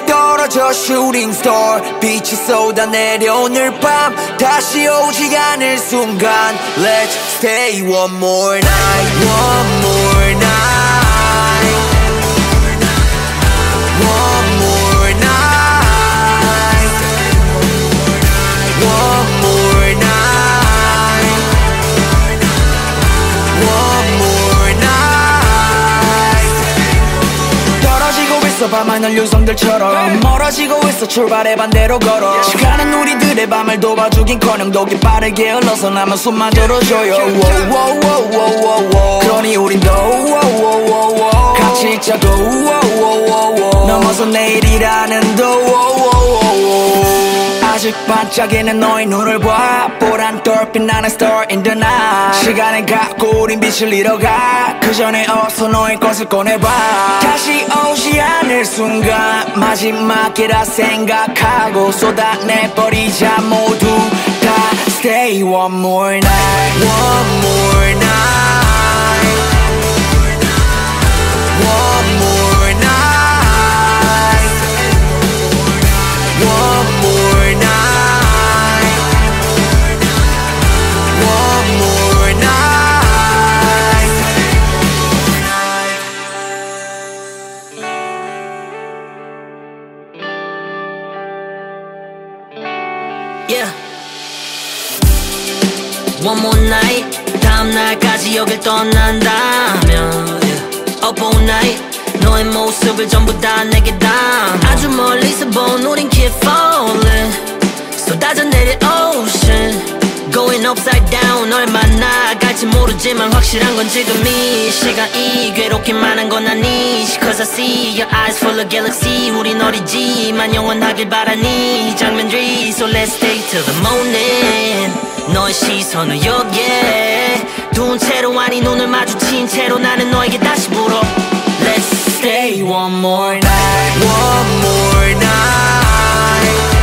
떨어져 shooting star 빛이 쏟아내려 오늘 밤 다시 오지 않을 순간 Let's stay one more night One more night One more night One more night One more night 떨어지고 있어 밤하늘 유성들처럼 멀어지고 있어 출발의 반대로 걸어 시간은 우리들의 밤을 도와주긴커녕 독이 빠르게 흘러서 남은 숨마저로 조여 그러니 우린 더 같이 있자고 넘어서 내일이라는 도 아직 반짝이는 너의 눈을 봐 보란 떨빛 나는 star in the night 시간을 갖고 우린 빛을 잃어가 그 전에 어서 너의 것을 꺼내봐 다시 오지 않을 순간 마지막이라 생각하고 쏟아내버리자 모두 다 Stay one more night One more night One more night One more night One more night Yeah One more night 다음 날까지 여길 떠난다면 Up all night 너의 모습을 전부 다 내게 담아 아주 멀리서 본 우린 keep falling 쏟아져 내릴 ocean Going upside down 널 만나갈지 모르지만 확실한 건 지금 이 시간이 괴롭기만 한 건 아니지 Cause I see your eyes full of galaxy 우린 어리지만 영원하길 바라니 장면들이 So let's stay till the morning 너의 시선을 여기에 둔 채로 아니 눈을 마주친 채로 나는 너에게 다시 물어 Let's stay one more night One more night